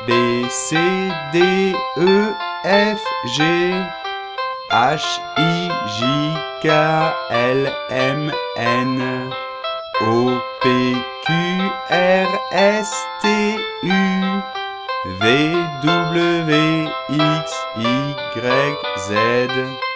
B, C, D, E, F, G, H, I, J, K, L, M, N, O, P, Q, R, S, T, U, V, W, X, Y, Z.